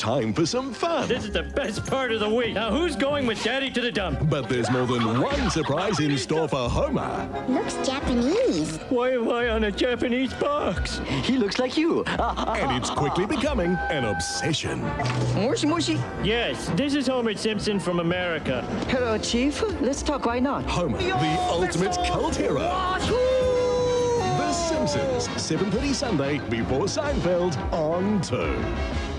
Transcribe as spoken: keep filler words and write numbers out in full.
time for some fun. This is the best part of the week. Now, who's going with Daddy to the dump? But there's more than one surprise in store for Homer. Looks Japanese. Why am I on a Japanese box? He looks like you. And it's quickly becoming an obsession. Moshi Moshi. Yes, this is Homer Simpson from America. Hello, Chief. Let's talk. Why not? Homer, the ultimate cult hero. The Simpsons, seven thirty Sunday before Seinfeld on two.